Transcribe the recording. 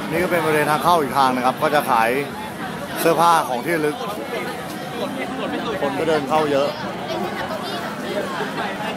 นี่ก็เป็นบริเวณทางเข้าอีกทางนะครับก็จะขายเสื้อผ้าของที่ระลึกคนก็เดินเข้าเยอะ